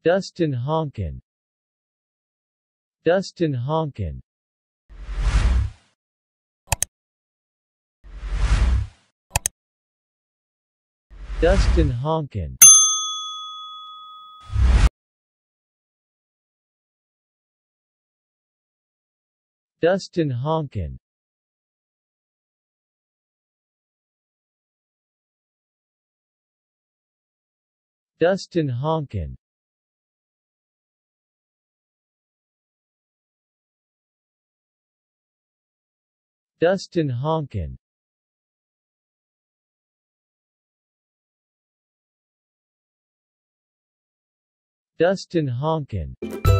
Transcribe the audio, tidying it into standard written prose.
Dustin Honken. Dustin Honken. Dustin Honken. Dustin Honken. Dustin Honken. Dustin Honken. Dustin Honken.